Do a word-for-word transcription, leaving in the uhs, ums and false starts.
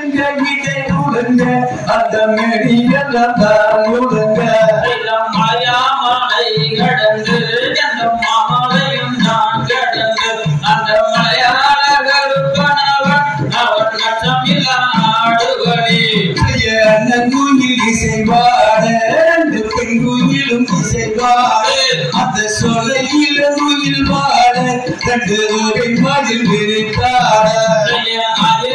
எங்க வீட்டை உடுங்க அந்த மெடியெல்லாம் தான் உடுங்க மலையாமலை கடந்து எந்த மாமலையும் நான் கடந்து அந்த மலையாள கருப்பனவன் அவன் நச்சமில்லா ஆடுகளே அண்ணன் குயில் இசைவாட ரெண்டு பெண் குயிலும் இசைவாட அந்த சொலையில குயில் வாட ரெண்டு வகை மதில் விரித்தாட